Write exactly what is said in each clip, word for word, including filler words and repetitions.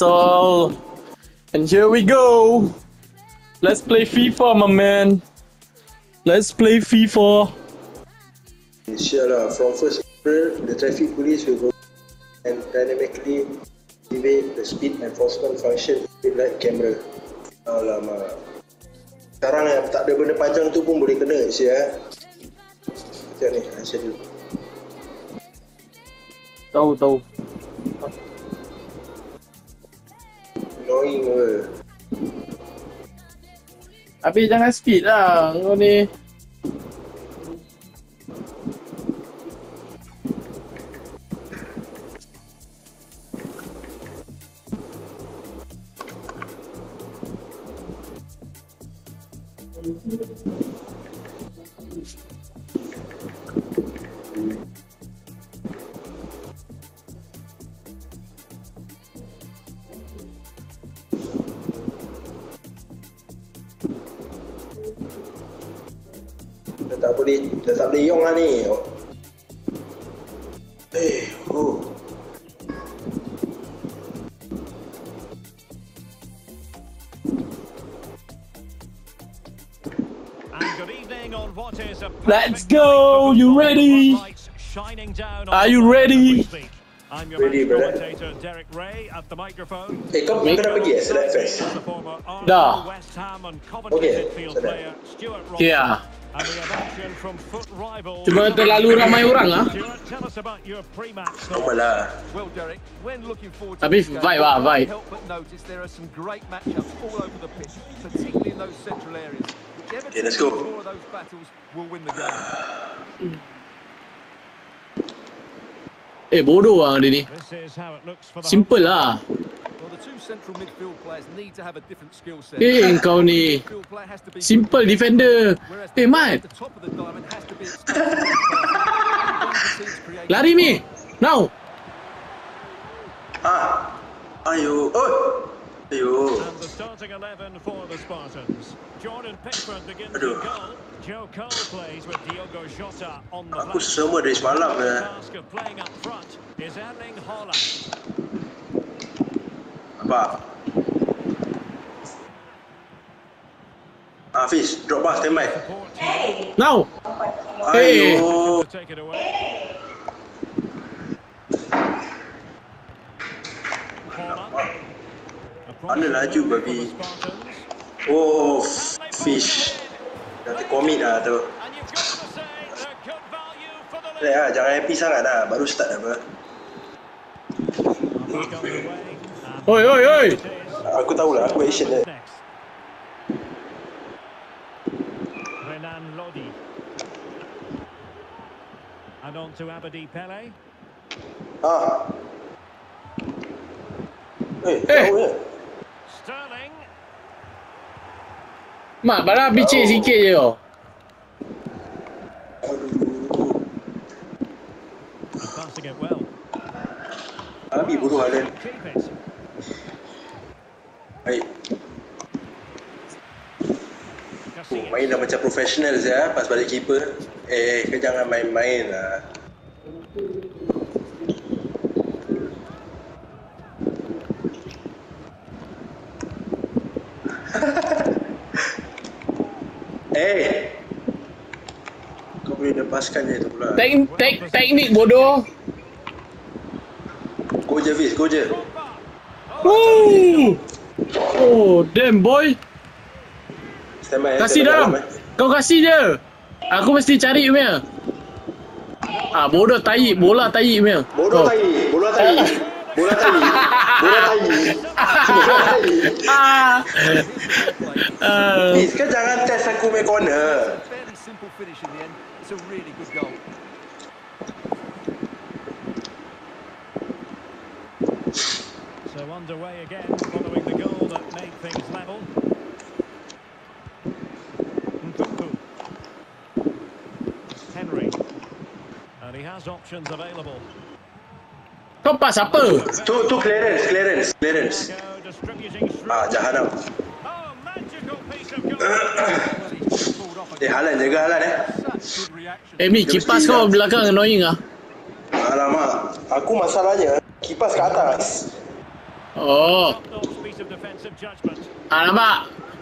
all. And here we go. Let's play FIFA, my man. Let's play FIFA. Inshallah, from first April, the traffic police will go and dynamically activate the speed enforcement function with light camera. Alamak. Sekarang yang tak ada benda panjang tu pun boleh kena siap. Macam ni, Aisyah dulu. Tahu, tahu. Annoying ke. Habis jangan speed lah kau ni. Dah tak boleh, dah tak boleh yong lah ni. Eh, oh. Let's go! You ready? Are you ready? Ready, brother. Eh, kau kena pergi eh, select fest. Dah. Okay, sedap. Ya. Cuma terlalu ramai orang lah. Normal lah. Tapi vibe lah, vibe. Okay, let's go. Eh, bodoh lah dia ni. Simple lah. Eh, kau ni. Simple defender. Eh, Mat. Lari ni. Now. Ah. Ayo. Oh. Ayo. Aduh. Aku semua dari semalam ya. Apa? Hafiz, drop bar, stand by. Now. Ayo. Mana laju babi. Oh, fish. Dah terkomit dah tu. Eh, ah, jangan happy sangat dah. Baru start apa. Oi, oi, oi. Aku tahulah, aku action dia. Renan Lodi. And on to Abedi Pele. Ah. Eh, Eh. tahu je. Sterling. Mak, barang bicik sikit je kau. Passing it well. Abi buruh Alan. Keep it. Baik. Oh, main dah macam profesional saya pas balik keeper. Eh, kau jangan main-main lah. Eh, kau boleh lepaskan je tu pula. Tek, tek, teknik bodoh. Go je Fiz, go je. Woo! Oh, damn boy. Stand by. Kasih dalam. Kau kasih je. Aku mesti cari punya. Ah, bodoh tai, bola tai punya. Bodoh tai, bola tai. Bola tai. Bola tai. Bola tai. Ah. Ah. Fiz, kau jangan test aku main corner. Fairly simple finish in the end. It's a really good goal. So underway again following the goal that made things level. Nkunku. Henry. And he has options available. Kau pas apa? Tu tu clearance, clearance, clearance. Go distributing through. Ah, jahanam. Oh, magical piece of goal. Eh, Halan jaga Halan eh. Such good reaction. Eh, Mi, kipas kau belakang annoying ah. Alamak, aku masalahnya kipas ke atas. Oh. Top-notch piece of defensive judgment. Ah, nampak?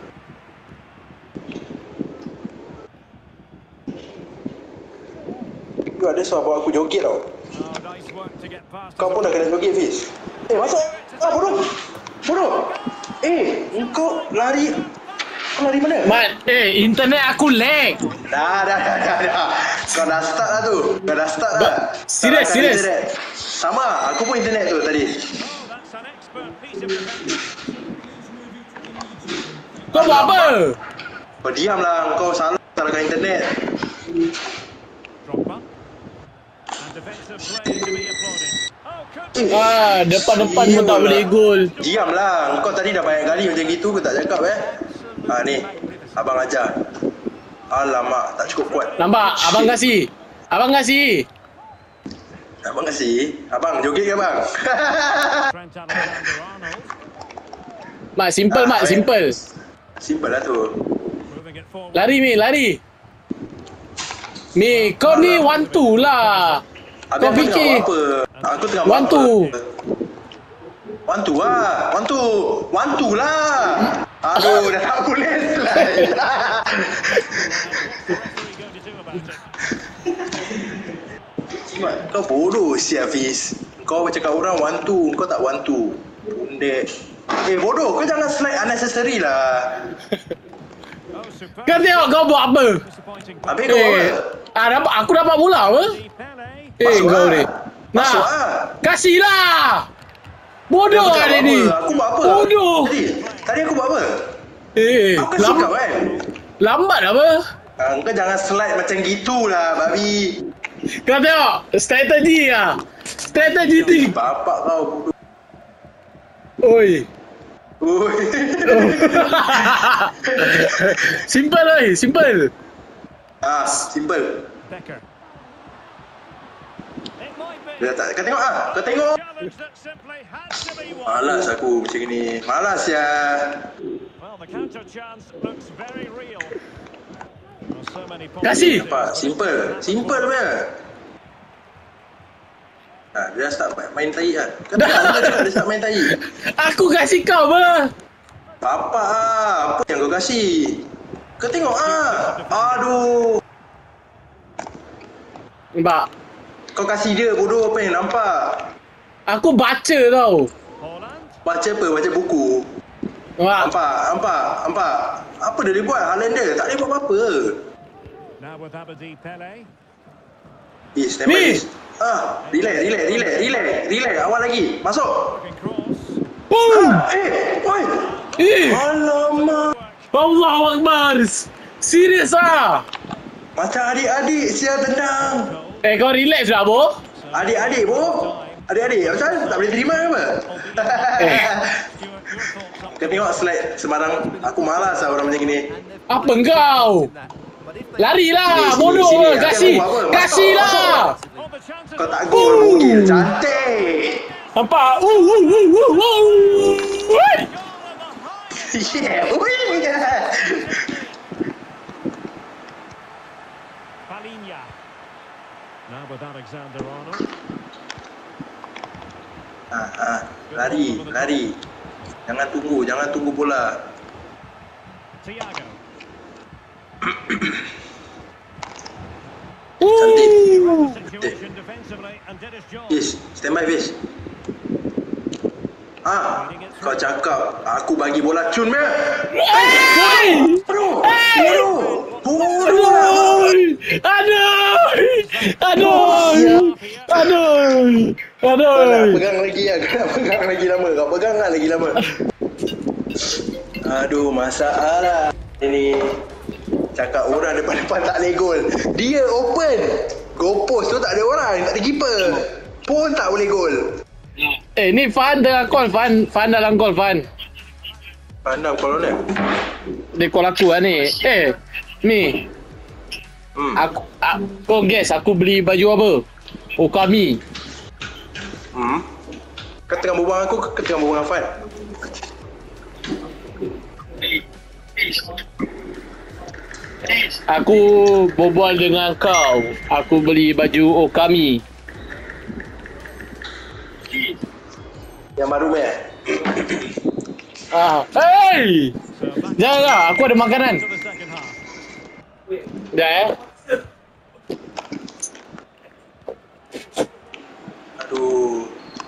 Tu ada suara bawa aku joget tau. Oh, nice work to get past. Kau pun dah kena joget, Fiz. Eh, masuk! Ah, bodoh! Bodoh! Eh, kau lari... Kau lari mana? Mat, eh, internet aku lag. Dah, dah, dah, dah, dah. Kau dah start lah tu. Kau dah start lah. Serius, Kau dah serius. internet. Sama, aku pun internet tu tadi. Oh, that's an expert piece of defense. Kau buat apa? Kau diam lah. Kau salah salahkan internet. Drogba. And defensive play to be applauded. Oh, could Ah, depan-depan pun tak boleh gol. Diam lah. Kau tadi dah banyak kali macam gitu. Kau tak cakap eh. Ah ni. Abang ajar. Alamak, tak cukup kuat. Nampak? Abang kasih. Abang kasih. Abang kasih. Abang, joget ke abang? Trent Alexander-Arnold. Mat, simple Ah, mat, eh. simple. Simple lah tu. Moving it forward. Lari Mi, lari. Mi, kau ni one two lah. Kau Abang tengah fikir buat apa? Aku tengah one buat two. apa? One two lah. One two. One two lah. Aduh, dah tak boleh slide. What's the referee going to do about it? Mat, kau bodoh si Hafiz. Kau cakap orang one two, kau tak one two. Bundek. Eh bodoh, kau jangan slide unnecessary lah. Oh, superb. Kau tengok kau buat apa? Disappointing Habis pass. kau buat Eh, apa? ah, dapat, aku dapat bola apa? Pele. Eh, Masuk kau lah. ni. Masuk Nah, lah. kasihlah. Bodoh Aku tak kali buat ni. apa. Aku buat apa? Bodoh. Tadi, tadi aku buat apa? Eh, Aku kasi lam, kau kan? lambat apa? Ah, kau jangan slide macam gitulah, babi. Kau tengok, strategi lah. Strategi ni. Bapak kau bodoh. Oi. Oi. Simple oi, simple. Ah, simple. Becker. It might be. Dah tak, kau tengok ah, kau tengok. Challenge that simply had to be won. Malas aku macam ni. Malas ya. Well, the counter chance looks very real. Well, so many Kasih. Nampak? Simple. Simple punya. Ah, dia dah start main tai kan. Kau tengok dia cakap dia start main tai. Aku kasih kau apa? Bapak ah, apa yang kau kasih? Kau tengok ah. Aduh. Nampak? Kau kasih dia bodoh apa yang nampak? Aku baca tau. Holland. Baca apa? Baca buku. Nampak? Nampak? Nampak? Nampak? Apa dia boleh buat? Haallander tak boleh buat apa-apa. Now with Abedi Pele. Eh, stand by Ni. please. Ah, relax, relax, relax, relax, relax. Awal lagi. Masuk. Looking cross. Boom! Ah, eh, oi. Eh, Alamak. Allahu Akbar. Serius ah. Macam adik-adik sial tendang. Goal. Eh, kau relax lah, Bo. Adik-adik, bo. Adik-adik, macam tak boleh terima ke apa? Eh. Stuart, your thoughts up. Kau tengok slide sembarang. Aku malas lah orang macam ni. Apa engkau? Larilah, Sini, sini, bodoh. sini. Kasih. Aku buat apa? Masuk, Kasihlah. Oh, the chance Kau is tak gol, bugil. Cantik. Nampak? Uh, uh, uh, uh, uh. What? Yeah, wih. Palinha. Now with Alexander-Arnold. Ah, ah. Lari, lari. Jangan tunggu, jangan tunggu bola. Thiago. Cantik. Uh. Situation defensively and did his job. Yes, stand by, Fiz. Ah, kau cakap aku bagi bola cun me. Hey! Bodoh. Bodoh. Bodoh lah. Aduh! Aduh! Aduh! Kau nak Aduh! pegang lagi ya, kau nak pegang lagi lama. Kau pegang lah lagi lama. Aduh, masalah. Ini cakap orang depan-depan tak boleh gol. Dia open. Goal post tu tak ada orang, tak ada keeper. Pun tak boleh gol. Eh, ni Fan tengah call, Fan. Fan dalam call, Fan. Pandang kalau ni. Dia call aku lah ni. Eh, ni. Hmm. Aku, aku, kau guess aku beli baju apa? Oh, kami. Hmm. Kau tengah berbual aku, kau tengah berbual Fan. Aku berbual dengan kau. Aku beli baju oh kami. Yang baru meh. Ah, hey! So back Jangan lah, aku ada makanan. to the second half. Sekejap eh. Aduh.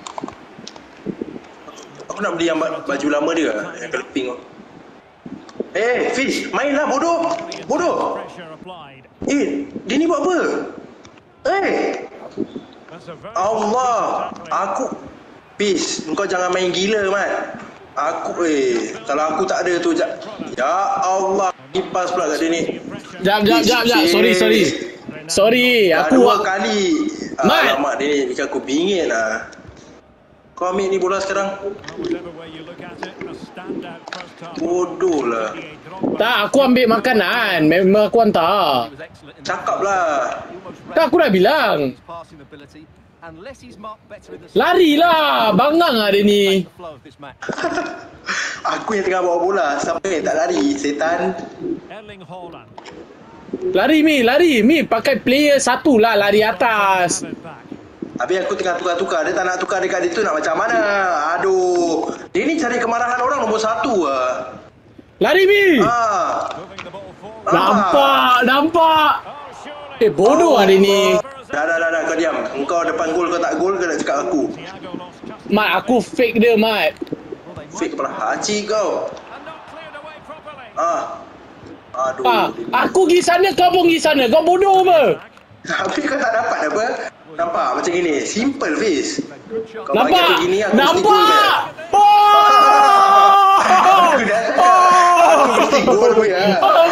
Aku nak beli yang ba- baju lama dia, yang colour pink tu. Eh, Fish, mainlah bodoh. Bodoh. Pressure applied. Eh, dia ni buat apa? Eh, That's a very Allah. tackling. Aku Fish, engkau jangan main gila, Mat. Aku eh, kalau aku tak ada tu, ja- ya Allah, kipas pula kat dia ni. Jap, jap, jap, jap. Sorry, sorry. Sorry, Dah aku... dua kali. Mat. Alamak, dia ni bikin aku bingit lah. Kau ambil ni bola sekarang. Well, whichever way you look at it, a standout first half. Bodoh lah. Didier Drogba. Tak, aku ambil makanan. Memang aku hantar. He was excellent in that Cakap first lah. half. He almost Tak, aku dah bilang. his passing ability. Unless he's marked better in the Lari lah. Bangang lah dia ni. the flow of this match. Aku yang tengah bawa bola. Siapa yang tak lari? Setan. Erling Haaland. Lari Mi, lari. Mi pakai player satu lah lari atas. Have it back. Habis aku tengah tukar-tukar. Dia tak nak tukar dekat dia tu nak macam mana? Aduh. Dia ni cari kemarahan orang nombor satu lah. Lari Mi. Ah. Moving the ball forward. Nampak, nampak. Oh, surely. Eh, bodoh lah dia ni. Dah, dah, dah, dah. Kau diam. Engkau depan gol kau tak gol kau nak cakap aku. Thiago lost custody. Mat, aku fake dia, Mat. Well, they Fake might kepala haji kau. And not cleared away properly. Ah. Aduh. Ah, aku pergi sana, kau pun pergi sana. Kau bodoh apa? Tapi kau tak dapat apa? Nampak macam gini. Simple Fiz. good shot. Kau bagi Nampak? aku gini aku mesti gol Nampak? je. Oh! Aku dah aku mesti gol punya.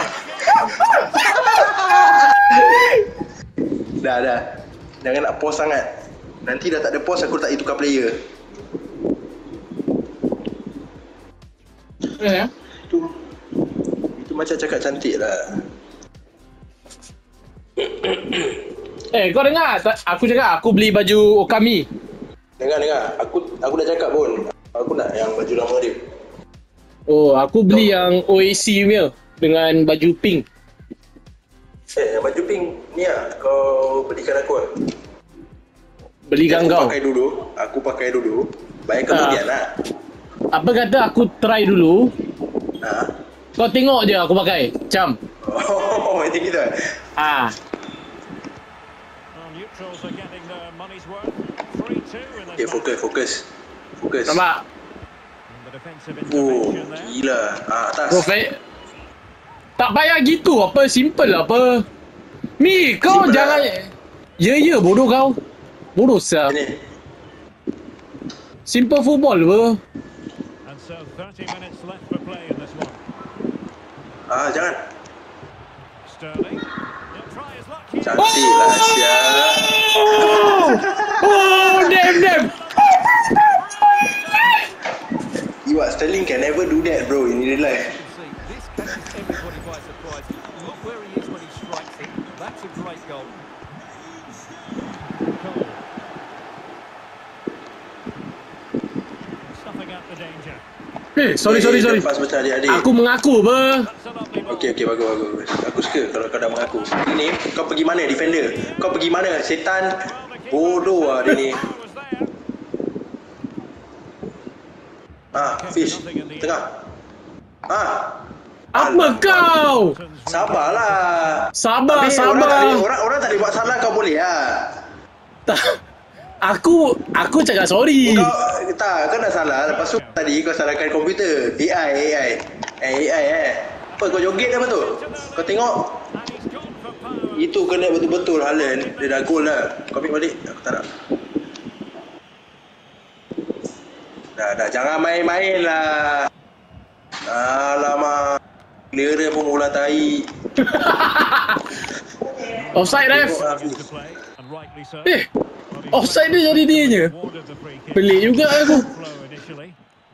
Dah dah. Jangan nak pause sangat. Nanti dah tak ada pause aku tak tukar player. Eh, Itu itu macam cakap cantik lah. eh, kau dengar? Tak- Aku cakap aku beli baju Okami. Dengar dengar. Aku aku dah cakap pun. Aku nak yang baju lama dia. Oh, aku beli yang O A C punya dengan baju pink. Eh, yang baju pink ni lah. Kau belikan aku lah. Belikan Aku kau. pakai dulu. Aku pakai dulu. Bayar kemudian lah. Apa kata aku try dulu. Ha? Kau tengok je aku pakai. Macam. Oh, macam gitu lah. Ah. Well, neutrals are getting their money's worth. three two in this Okay, match. fokus, fokus. Fokus. Nampak? And the defensive Oh, intervention there. gila. Ah, atas. Profe- tak payah gitu apa. Simple apa. Mi, kau Simple jangan. lah. Ya, ya, bodoh kau. Bodoh sah. Ini. Simple football apa. And so thirty minutes left for play in this one. Ah, jangan. Sterling. He'll try his luck here. Cantik lah, sial. Oh! Oh, damn, damn. Iwak Sterling can never do that, bro, in real life. See, this catches everybody by surprise. Look where he is when he strikes it. That's a great goal. Cole. Stuffing out the danger. Eh, sorry, sorry, sorry. Lepas macam adik-adik. Aku mengaku apa. That's a lovely ball. Okey, okey, bagus, bagus, bagus. Aku suka kalau kau dah mengaku. Ini, kau pergi mana, defender? Kau pergi mana, setan? Bodoh lah dia ni. Power was there. Ah, Fish. Tengah. Ah, Apa kau? sabarlah. Sabar, Habis Orang, tak sabar. boleh- orang, orang tak boleh buat salah, kau boleh lah. Tak. Aku aku cakap sorry. Kau, tak, kau dah salah. Lepas tu tadi kau salahkan komputer. A I, A I. Eh, A I eh. Apa kau joget apa tu? Kau tengok. And he's gone for power. Itu kena betul-betul Haaland. Dia dah gol lah. Kau ambil balik. Aku tak nak. Dah, dah. Jangan main-main lah. Alamak. Clearer pun ular tai. Offside ref. To play, and rightly so. Eh, offside dia jadi dia je. Awarded the free kick. Pelik juga aku. Flow initially.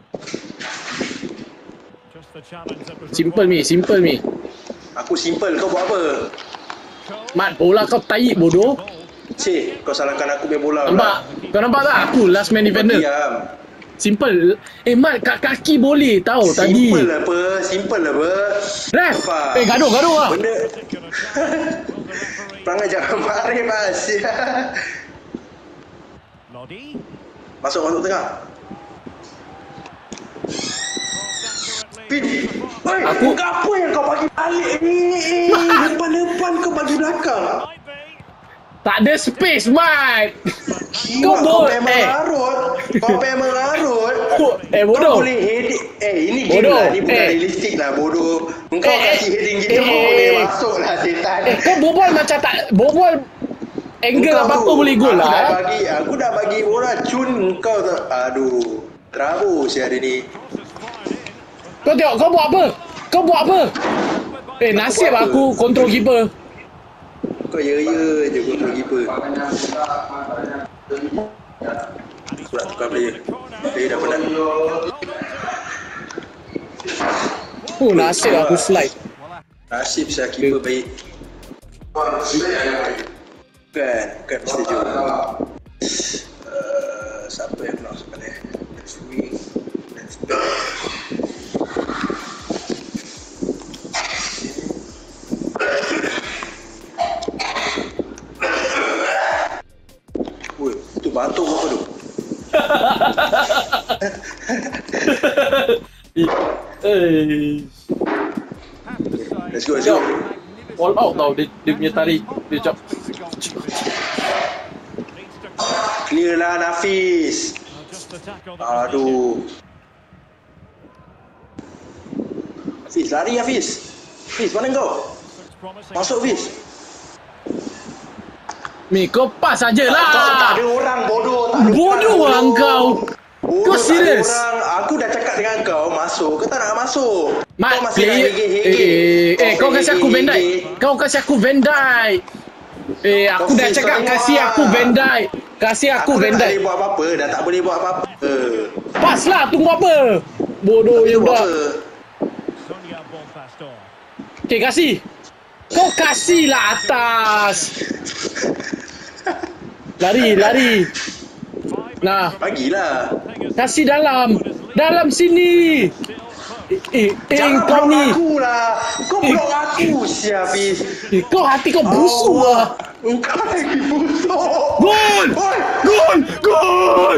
Just the challenge that was Simple mi, simple mi. Aku simple. Kau buat apa? Cole. Mat, bola kau tahi bodoh. Ball. Cik, kau salahkan aku main bola. Nampak? Kau nampak tak? Aku last man defender. Diam. Simple. Eh, Mat, kat kaki boleh tahu tadi. Simple lah apa? Simple lah apa? Ref. Apa? Eh, gaduh, gaduh lah. Benda. Particular challenge. Will the referee. Perangai jangan marah mas. Lodi. Masuk, masuk tengah. Pin. Oi, aku apa yang kau bagi balik ni? Depan-depan kau bagi belakang. Tak ada space, Mat. Kau bo- memang eh. larut. Kau memang larut. Eh, bodoh. Kau boleh heading. Eh, ini game Bodoh. lah. Ni bukan Eh. realistik lah, bodoh. Engkau Eh, kasih eh. heading gitu, Eh, kau eh, boleh eh. masuk lah, setan. Eh, kau berbual macam tak... Berbual... Angle Engkau apa-apa tu, boleh gol aku lah. dah eh. bagi, aku dah bagi bola cun kau tak. Aduh. Terabur si hari ni. Kau tengok, kau buat apa? Kau buat apa? Eh, nasib buat apa? aku control keeper. Kau ya-ya je kontrol keeper. Aku nak tukar player. Player dah penat. Oh, nasib aku slide. Nasib saya keeper baik. Bukan, bukan mesti je. Uh, siapa yang nak sebenarnya? Let's wing, let's back. Woi, tu batuk apa tu? Eh, Let's go, let's go. all out tau dia, dia punya tarik. Dia cap. Clear lah Nafis. Aduh. Hafiz, lari Hafiz. Hafiz, mana kau? Masuk Hafiz. Mi, kau pas saja Kau tak lah. ada orang bodoh. Tak ada Bodoh orang, lah kau. Bodoh, Kau tak ada serius? orang. Aku dah cakap dengan kau masuk. Kau tak nak masuk. Mat, Kau masih nak player. hege-hege. Eh, eh, kau kasi aku Van Dijk. hege-hege. Kau kasi aku Van Dijk. Eh, aku Kau dah face cakap kau kasi tengok aku lah. Van Dijk. Kasi aku Aku dah Van tak Dijk. boleh buat apa-apa. Dah tak boleh buat apa-apa. Pas lah, tunggu apa? Bodoh Tapi yang buat budak. apa? Okay, kasih. Kau kasih lah atas. Lari, lari. Nah, Bagilah. kasih dalam. Dalam sini. Eh, eh, eh Jangan kau blok ni. aku lah. Kau blok aku siap Hafiz. Eh, kau hati kau busuk lah. Engkau lagi busuk. Gol! Oi. Gol! Gol!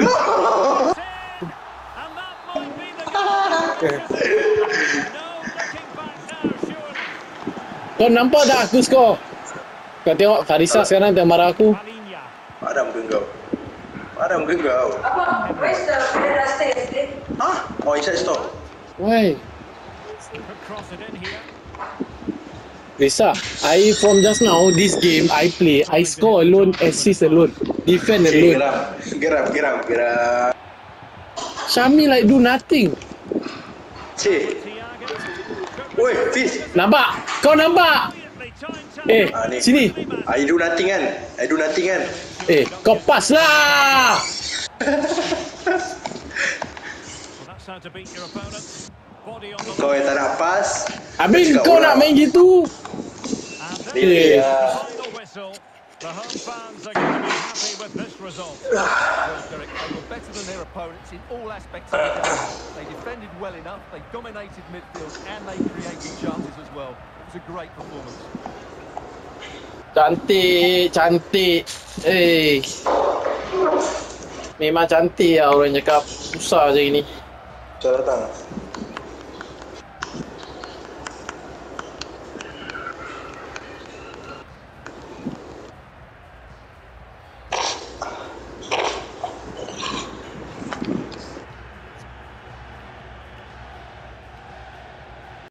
Kau nampak tak aku skor? Kau tengok Farisa sekarang tengah marah aku. Padam ke kau? Padam ke kau? Apa? Where's the where the stairs? Eh? Hah? Oh, inside stop. Why? Risa, I from just now this game I play, I score alone, assist alone, defend Okay, alone. geram. Geram, geram, geram. Syami like do nothing. Cik. Oi, Fiz. Nampak? Kau nampak? Eh, Ah, ni. sini. I do nothing kan? I do nothing kan? Eh, kau pas lah. Kau yang tak nak pass. Habis cakap kau orang. nak main gitu? Really, Eh. ah. The home fans are going to be happy with this result. Well, Derek, they were better than their opponents in all aspects of the game. They defended well enough, they dominated midfield, and they created chances as well. It was a great performance. Cantik, cantik. Eh. Memang cantik lah orang cakap. Susah je ini. Selamat datang.